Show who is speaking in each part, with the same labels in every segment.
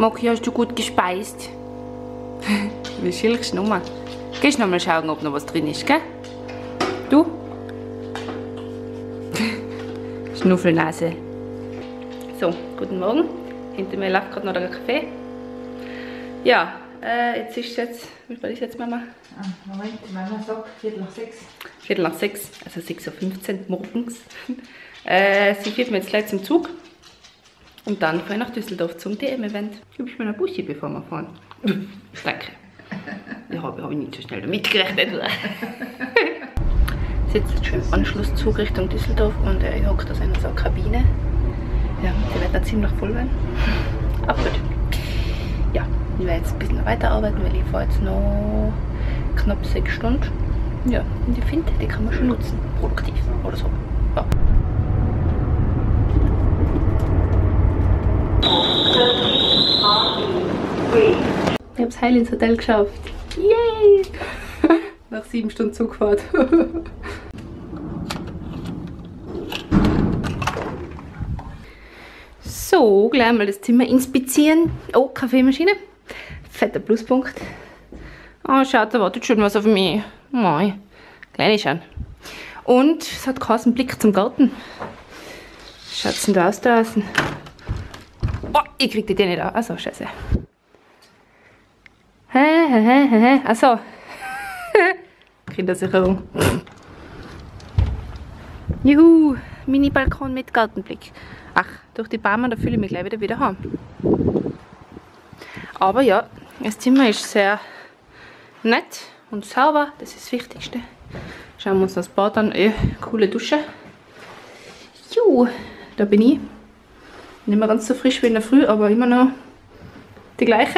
Speaker 1: Moki, hast du gut gespeist? Wie schilchst du nochmal? Gehst noch mal schauen, ob noch was drin ist, gell? Du? Schnuffelnase. So, guten Morgen. Hinter mir läuft gerade noch der Kaffee. Ja, jetzt ist es wie spät ist jetzt, Mama?
Speaker 2: Moment, Mama sagt 5:45.
Speaker 1: 5:45, also 6:15 Uhr morgens. Sie führt mir jetzt gleich zum Zug. Und dann fahren wir nach Düsseldorf zum DM-Event. Gebe ich mir eine Bussi, bevor wir fahren. Danke. Ja, habe ich nicht so schnell damit gerechnet. Sitzt jetzt schon im Anschlusszug Richtung Düsseldorf und ich hocke da in so einer Kabine. Ja, die wird dann ziemlich voll werden. Aber gut. Ja, ich werde jetzt ein bisschen weiterarbeiten, weil ich fahre jetzt noch knapp 6 Stunden. Ja, und ich finde, die kann man schon nutzen. Produktiv oder so. Ja. Ich habe es heil ins Hotel geschafft. Yay! Nach 7 Stunden Zugfahrt. So, gleich mal das Zimmer inspizieren. Oh, Kaffeemaschine. Fetter Pluspunkt. Oh, schaut, da wartet schon was auf mich. Mei, kleine schon. Und es hat keinen Blick zum Garten. Schaut's denn da aus draußen? Oh, ich krieg die nicht auf. Achso, scheiße. Achso. Kindersicherung. Juhu, Mini-Balkon mit Gartenblick. Ach, durch die Bäume, da fühle ich mich gleich wieder heim. Aber ja, das Zimmer ist sehr nett und sauber, das ist das Wichtigste. Schauen wir uns das Bad an. Coole Dusche. Juhu, da bin ich. Nicht mehr ganz so frisch wie in der Früh, aber immer noch die gleiche.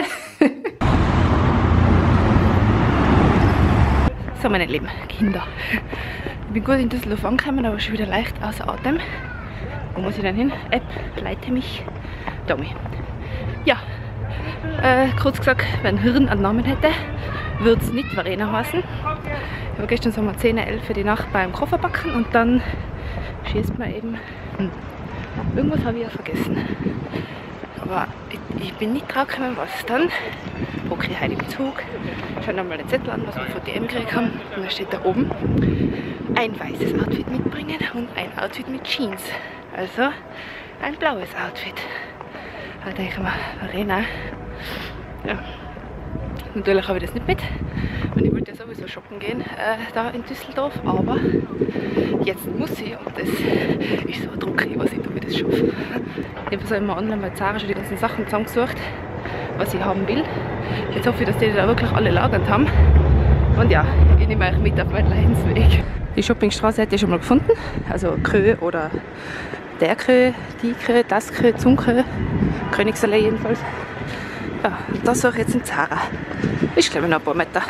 Speaker 1: So, meine lieben Kinder. Ich bin gut in Düsseldorf angekommen, aber schon wieder leicht außer Atem. Wo muss ich denn hin? App, leite mich. Dummy. Ja, kurz gesagt, wenn Hirn einen Namen hätte, würde es nicht Verena heißen. Ich war gestern so um 10, 11 für die Nacht beim Kofferbacken und dann schießt man eben. Irgendwas habe ich ja vergessen. Aber ich bin nicht drauf gekommen, was dann. Okay, heute im Zug. Schau nochmal den Zettel an, was wir von DM gekriegt haben. Und da steht da oben: ein weißes Outfit mitbringen und ein Outfit mit Jeans. Also ein blaues Outfit. Da denke ich mir, Verena. Ja. Natürlich habe ich das nicht mit. Und ich wollte ja sowieso shoppen gehen, da in Düsseldorf. Aber jetzt muss ich und das ist so ein Druck, ich weiß nicht, ob ich das schaffe. Ich habe so immer online bei Zara schon die ganzen Sachen zusammengesucht, was ich haben will. Jetzt hoffe ich, dass die da wirklich alle lagernd haben. Und ja, ich nehme euch mit auf meinen Leidensweg. Die Shoppingstraße hätte ich schon mal gefunden. Also Kö oder der Kö, die Kö, das Kö, zum Kö. Königsallee jedenfalls. Ja, und das suche ich jetzt in Zara. Ist glaube ich noch ein paar Meter.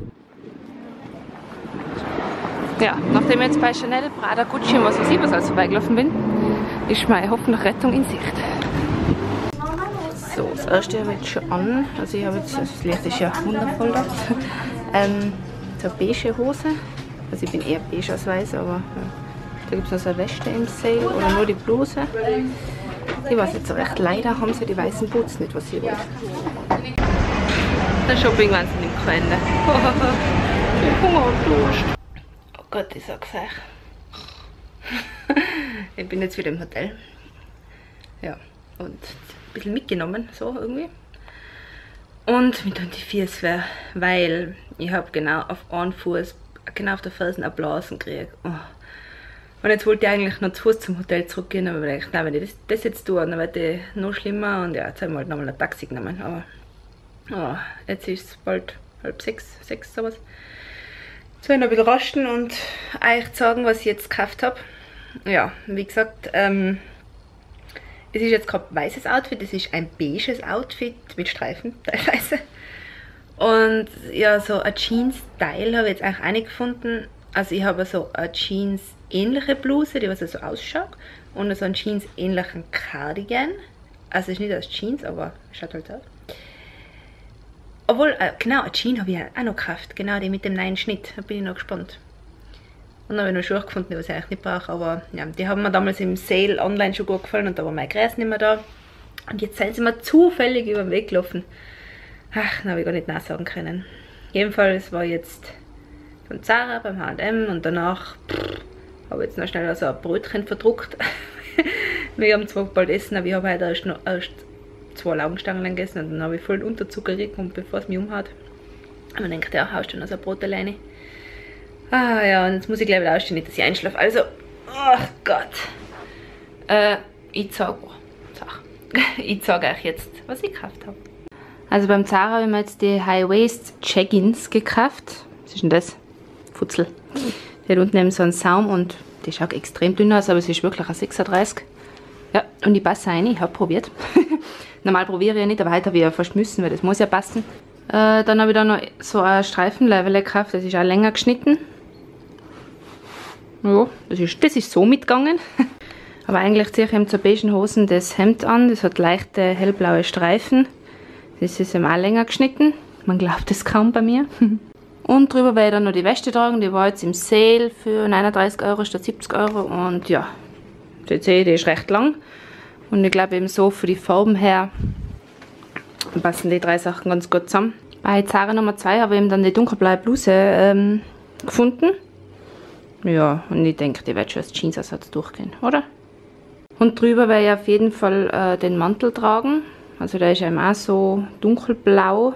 Speaker 1: Ja, nachdem ich jetzt bei Chanel, Prada, Gucci und was weiß ich was alles vorbeigelaufen bin, ist meine hoffentlich Rettung in Sicht. So, das erste habe ich jetzt schon an. Also ich habe jetzt, das Licht ist ja wundervoll da. So eine beige Hose. Also ich bin eher beige als weiß, aber ja. Da gibt es noch so eine Weste im Sale oder nur die Bluse. Ich weiß nicht so recht. Leider haben sie die weißen Boots nicht, was ich will. Der Shopping war nicht kein Ende. Ich bin Hunger. Oh Gott, ich sag's euch. Ich bin jetzt wieder im Hotel. Ja, und ein bisschen mitgenommen, so irgendwie. Und mit an die Füße, weil ich habe genau auf einen Fuß, genau auf der Fersen einen Blasen gekriegt. Oh. Und jetzt wollte ich eigentlich noch zu Fuß zum Hotel zurückgehen, aber ich dachte, nein, wenn ich das jetzt tue, dann wird es noch schlimmer. Und ja, jetzt haben wir halt nochmal ein Taxi genommen. Aber oh, jetzt ist es bald 5:30, sowas. Jetzt werde ich noch ein bisschen rasten und euch sagen, was ich jetzt gekauft habe. Ja, wie gesagt, es ist jetzt kein weißes Outfit, es ist ein beiges Outfit mit Streifen teilweise. Und ja, so ein Jeans-Style habe ich jetzt eigentlich auch nicht gefunden. Also ich habe so eine Jeans-ähnliche Bluse, die was so ausschaut. Und so einen Jeans-ähnlichen Cardigan. Also es ist nicht aus Jeans, aber schaut halt aus. Obwohl, genau, eine Jeans habe ich auch noch gekauft. Genau, die mit dem neuen Schnitt. Da bin ich noch gespannt. Und dann habe ich noch Schuhe gefunden, die ich eigentlich nicht brauche. Aber ja, die haben mir damals im Sale online schon gut gefallen und da war mein Kreis nicht mehr da. Und jetzt sind sie mir zufällig über den Weg gelaufen. Ach, das habe ich gar nicht nachsagen können. Jedenfalls war jetzt von Zara beim H&M und danach habe ich jetzt noch schnell so ein Brötchen verdruckt. Wir haben zwar bald essen, aber ich habe heute erst 2 Laugenstangen gegessen und dann habe ich voll Unterzucker gekriegt, bevor es mich umhaut. Und man denkt, ja, haust du noch so ein Brot alleine. Ah ja, und jetzt muss ich gleich wieder ausstehen, nicht dass ich einschlafe. Also, ach Gott. Ich zeige euch jetzt, was ich gekauft habe. Also beim Zara habe ich mir jetzt die High-Waist Jeggings gekauft. Was ist denn das? Futzel. Die hat unten eben so einen Saum und die schaut extrem dünn aus, aber sie ist wirklich ein 36. Ja, und die passen rein, ich habe probiert. Normal probiere ich ja nicht, aber heute habe ich ja fast müssen, weil das muss ja passen. Dann habe ich da noch so ein Streifenlevel gekauft, das ist auch länger geschnitten. Ja, das ist so mitgegangen. Aber eigentlich ziehe ich eben zur beigen Hosen das Hemd an, das hat leichte hellblaue Streifen. Das ist eben auch länger geschnitten, man glaubt es kaum bei mir. Und drüber werde ich dann noch die Weste tragen, die war jetzt im Sale für 39 € statt 70 € und ja, die ist recht lang. Und ich glaube eben so für die Farben her passen die 3 Sachen ganz gut zusammen. Bei Zara Nummer 2 habe ich eben dann die dunkelblaue Bluse gefunden. Ja, und ich denke, die wird schon als Jeansersatz durchgehen, oder? Und drüber werde ich auf jeden Fall den Mantel tragen. Also der ist eben auch so dunkelblau.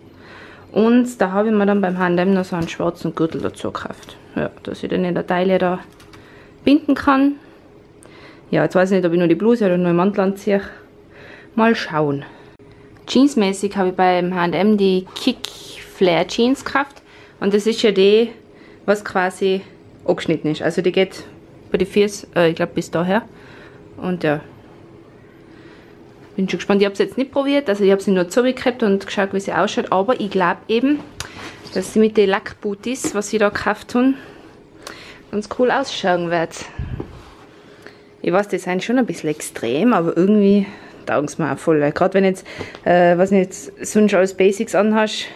Speaker 1: Und da habe ich mir dann beim H&M noch so einen schwarzen Gürtel dazu gekauft. Ja, dass ich dann in der Taille da binden kann. Ja, jetzt weiß ich nicht, ob ich nur die Bluse oder nur den Mantel anziehe. Mal schauen. Jeansmäßig habe ich beim H&M die Kick Flare Jeans gekauft. Und das ist ja die, was quasi angeschnitten ist. Also die geht bei den Füßen, ich glaube bis daher. Und ja, bin schon gespannt. Ich habe es jetzt nicht probiert, also ich habe sie nur zurückgehabt und geschaut, wie sie ausschaut. Aber ich glaube eben, dass sie mit den Lackbooties, was sie da gekauft haben, ganz cool ausschauen wird. Ich weiß, die sind schon ein bisschen extrem, aber irgendwie taugen sie mir auch voll. Gerade wenn jetzt, was nicht, sonst alles Basics anhast.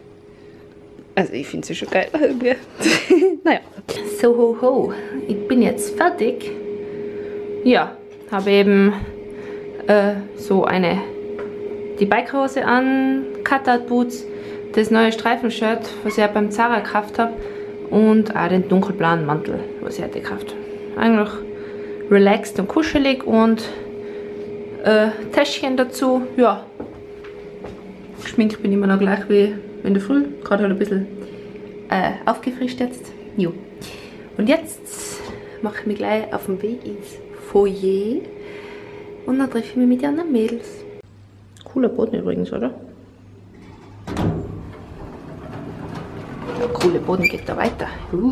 Speaker 1: Also ich finde sie schon geil irgendwie. Naja. So ho ho, ich bin jetzt fertig. Ja, habe eben so die Bikehose an, Cutout Boots, das neue Streifenshirt, was ich auch beim Zara gekauft habe und auch den dunkelblauen Mantel, was ich heute gekauft habe. Eigentlich relaxed und kuschelig und Täschchen dazu, ja. Geschminkt bin ich immer noch gleich wie in der Früh, gerade halt ein bisschen aufgefrischt jetzt. Jo. Und jetzt mache ich mich gleich auf den Weg ins Foyer. Und dann treffe ich mich mit den anderen Mädels. Cooler Boden übrigens, oder? Der coole Boden geht da weiter.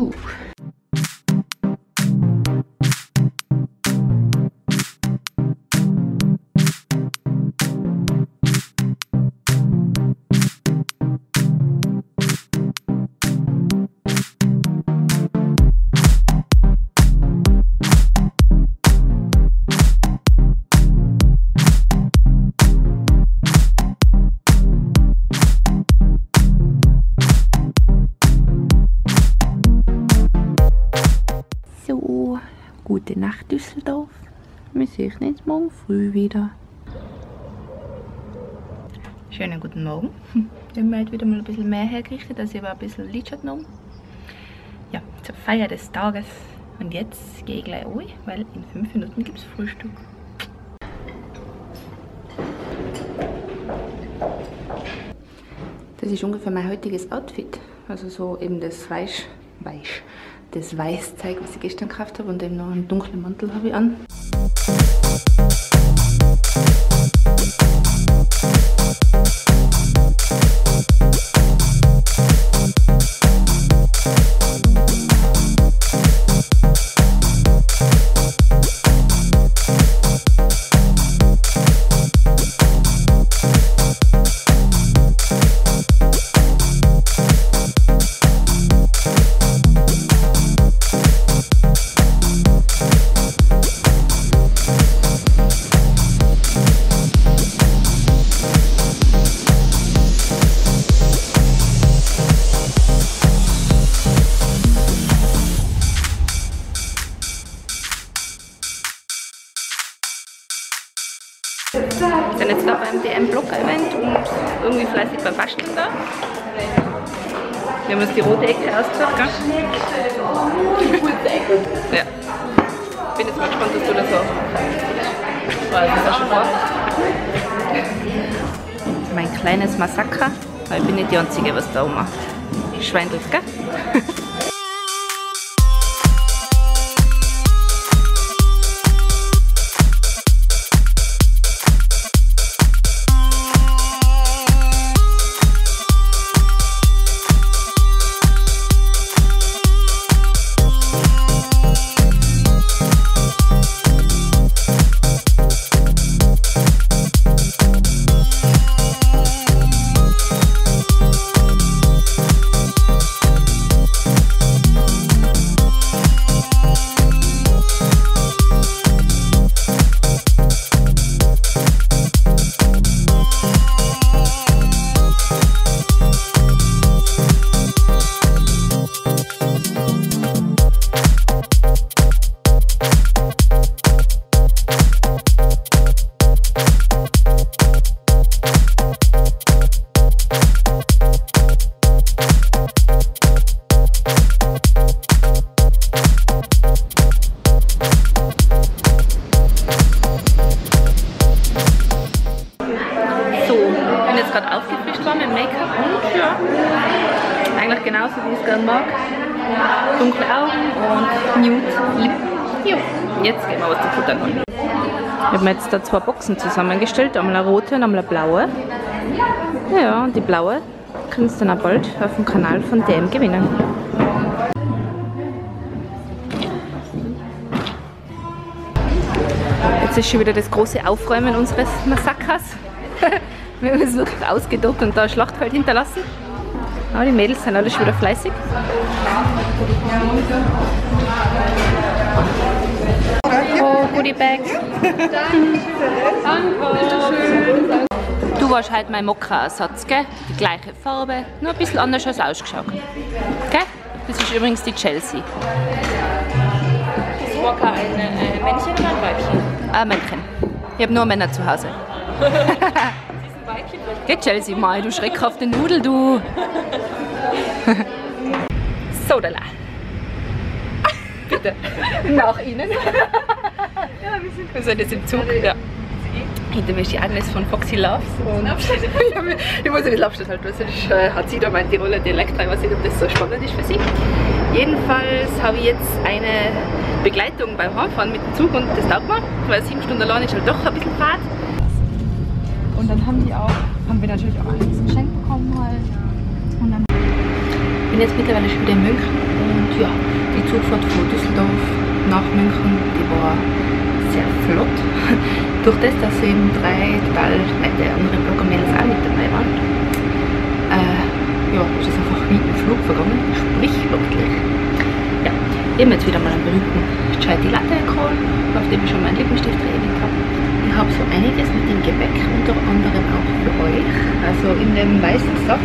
Speaker 1: So, gute Nacht Düsseldorf. Wir sehen uns morgen früh wieder. Schönen guten Morgen. Ich habe mir heute wieder mal ein bisschen mehr hergerichtet, also ich habe ein bisschen Lidschatten genommen. Ja, zur Feier des Tages. Und jetzt gehe ich gleich rein, weil in 5 Minuten gibt es Frühstück. Das ist ungefähr mein heutiges Outfit. Also so eben das das Weißzeug, was ich gestern gekauft habe, und eben noch einen dunklen Mantel habe ich an. bin jetzt da beim DM-Blogger-Event und irgendwie fleißig beim Basteln da. Wir haben uns die rote Ecke ausgesucht, gell? Ja. Ich bin jetzt mal gespannt, dass du das so. Das ist schon vor. Mein kleines Massaker, weil ich bin nicht die Einzige, was da macht. Schweindelt, gell? Gerade aufgefrischt war mit Make-up und ja, eigentlich genauso wie ich es gerne mag. Dunkle Augen und Nude Lippen. Jo, jetzt gehen wir was zu futtern holen. Ich habe mir jetzt da 2 Boxen zusammengestellt, einmal eine rote und einmal eine blaue. Ja, und die blaue kannst du dann auch bald auf dem Kanal von DM gewinnen. Jetzt ist schon wieder das große Aufräumen unseres Massakers. Wir haben es wirklich ausgedruckt und da ein Schlachtfeld hinterlassen. Aber die Mädels sind alle schon wieder fleißig. Oh, Goodie Bags. Danke. Du warst halt mein Mokka-Ersatz, gell? Die gleiche Farbe, nur ein bisschen anders als ausgeschaut. Gell? Das ist übrigens die Chelsea.
Speaker 2: Ist Mokka ein Männchen oder ein Weibchen?
Speaker 1: Ein Männchen. Ich habe nur Männer zu Hause. Geh Chelsea, Mai, du schreckhafte Nudel, du! So, da. Bitte. Nach Ihnen. Ja, wir sind jetzt im Zug. Ja. Hinter mir ist die Agnes von Foxy Loves. Und ich muss ein bisschen Abstand halten, sonst hat sie da meinen Tiroler Dialekt rein. Ich weiß nicht, ob das so spannend ist für sie. Jedenfalls habe ich jetzt eine Begleitung beim Heimfahren mit dem Zug und das taugt mir, weil 7 Stunden allein ist halt doch ein bisschen Fahrt. Und dann haben wir natürlich auch einiges geschenkt bekommen halt. Und dann bin jetzt mittlerweile schon wieder in München und ja, die Zugfahrt von Düsseldorf nach München, die war sehr flott. Durch das, dass eben 3 total nette andere Blogger-Mädels auch mit dabei waren, ja, ist es einfach wie im Flug vergangen, sprichwörtlich. Ja, ich habe jetzt wieder mal einen berühmten Chai Latte geholt, auf dem ich schon meinen Lippenstift erwähnt habe. Ich habe so einiges mit dem Gebäck, unter anderem auch für euch. Also in dem weißen Sack,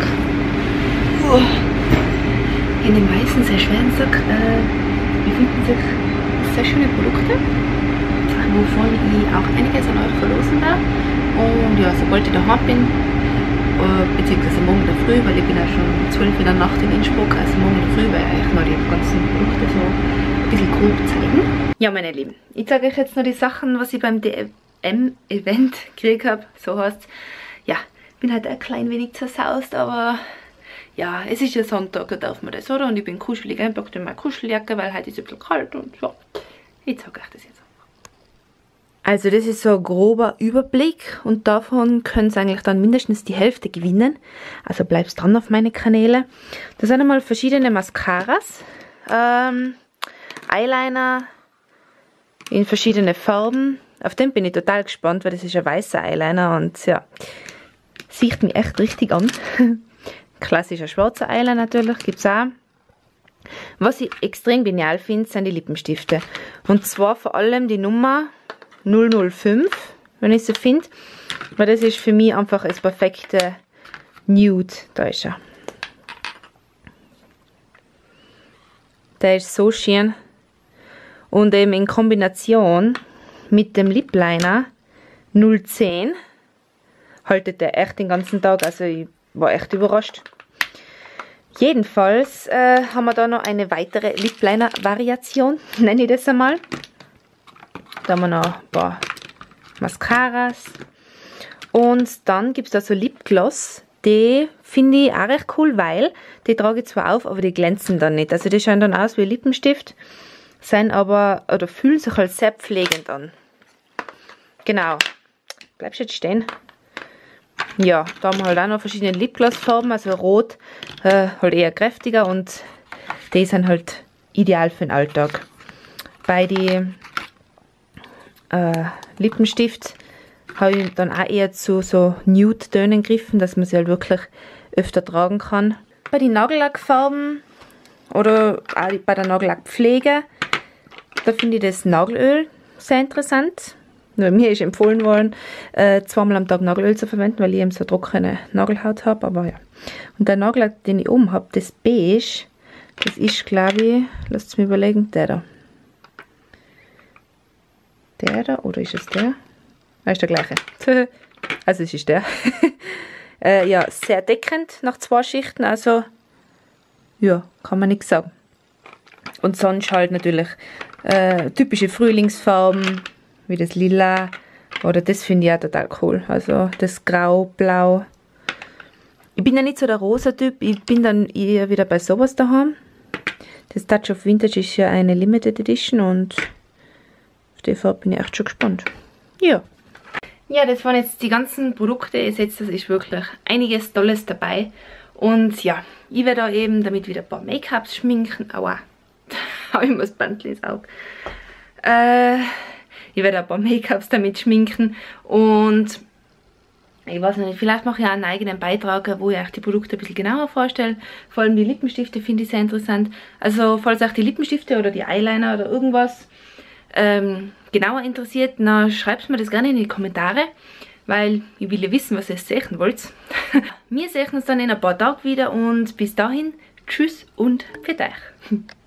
Speaker 1: in dem weißen, sehr schweren Sack befinden sich sehr schöne Produkte, wovon ich auch einiges an euch verlosen werde. Und ja, sobald ich daheim bin, beziehungsweise morgen in der Früh, weil ich bin ja schon 12 in der Nacht in Innsbruck, also morgen in der Früh werde ich euch noch die ganzen Produkte so ein bisschen grob zeigen. Ja, meine Lieben, ich zeige euch jetzt noch die Sachen, was ich beim DM-Event gekriegt habe. So heißt, ja, bin halt ein klein wenig zersaust, aber ja, es ist ja Sonntag, da darf man das, oder? Und ich bin kuschelig eingepackt in meine Kuscheljacke, weil heute ist es ein bisschen kalt und ja, ich zeige euch das jetzt. Also das ist so ein grober Überblick und davon können Sie eigentlich dann mindestens die Hälfte gewinnen. Also bleibst dran auf meine Kanäle. Da sind einmal verschiedene Mascaras, Eyeliner in verschiedene Farben. Auf den bin ich total gespannt, weil das ist ein weißer Eyeliner und ja, sieht mich echt richtig an. Klassischer schwarzer Eyeliner natürlich, gibt es auch. Was ich extrem genial finde, sind die Lippenstifte. Und zwar vor allem die Nummer 005, wenn ich sie finde, weil das ist für mich einfach das perfekte Nude. Da ist er. Der ist so schön und eben in Kombination mit dem Lip Liner 010 haltet der echt den ganzen Tag, also ich war echt überrascht. Jedenfalls haben wir da noch eine weitere Lip Liner Variation, nenne ich das einmal. Da haben wir noch ein paar Mascaras. Und dann gibt es da so Lipgloss. Die finde ich auch recht cool, weil die trage ich zwar auf, aber die glänzen dann nicht. Also die schauen dann aus wie Lippenstift, sind aber, oder fühlen sich halt sehr pflegend an. Genau. Bleibst du jetzt stehen? Ja, da haben wir halt auch noch verschiedene Lipglossfarben, also rot halt eher kräftiger und die sind halt ideal für den Alltag. Bei den Lippenstift habe ich dann auch eher zu so Nude-Tönen gegriffen, dass man sie halt wirklich öfter tragen kann. Bei den Nagellackfarben oder auch bei der Nagellackpflege, da finde ich das Nagelöl sehr interessant. Nur mir ist empfohlen worden, zweimal am Tag Nagelöl zu verwenden, weil ich eben so trockene Nagelhaut habe, aber ja. Und der Nagellack, den ich oben habe, das Beige, das ist, glaube ich, lasst mich überlegen, der da. Der da, oder ist es der? Ah, ist der gleiche. Also es ist der. Ja, sehr deckend nach 2 Schichten, also ja, kann man nichts sagen. Und sonst halt natürlich typische Frühlingsfarben, wie das Lila, oder das finde ich auch total cool, also das Grau, Blau. Ich bin ja nicht so der rosa Typ, ich bin dann eher wieder bei sowas daheim. Das Touch of Vintage ist ja eine Limited Edition und auf die Farbe bin ich echt schon gespannt. Ja. Ja, das waren jetzt die ganzen Produkte. Ihr seht, das ist wirklich einiges Tolles dabei. Und ja, ich werde da eben damit wieder ein paar Make-ups schminken. Aua, habe ich mir das Bandel ins Auge. Ich werde ein paar Make-ups damit schminken und ich weiß nicht, vielleicht mache ich auch einen eigenen Beitrag, wo ich euch die Produkte ein bisschen genauer vorstelle. Vor allem die Lippenstifte finde ich sehr interessant. Also falls euch die Lippenstifte oder die Eyeliner oder irgendwas genauer interessiert, dann schreibt mir das gerne in die Kommentare, weil ich will ja wissen, was ihr sehen wollt. Wir sehen uns dann in ein paar Tagen wieder und bis dahin, tschüss und für euch.